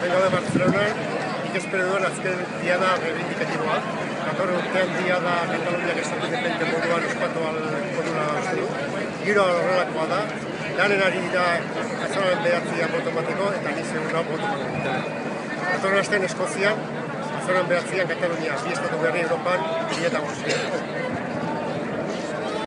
Gaude Bartzelonan, nik espero duen azken diada reivindikatiboa. Datorren urtean diada Kataluniak estatu independente moduan ospatu modula uste du. Giro horrelakoa da, lanen ari da azaroaren 9 boto emateko eta ni segura boto emateko. Datorren astean Eskozia, azaroaren 9 Katalunia, bi estatu berri Europan, 2005.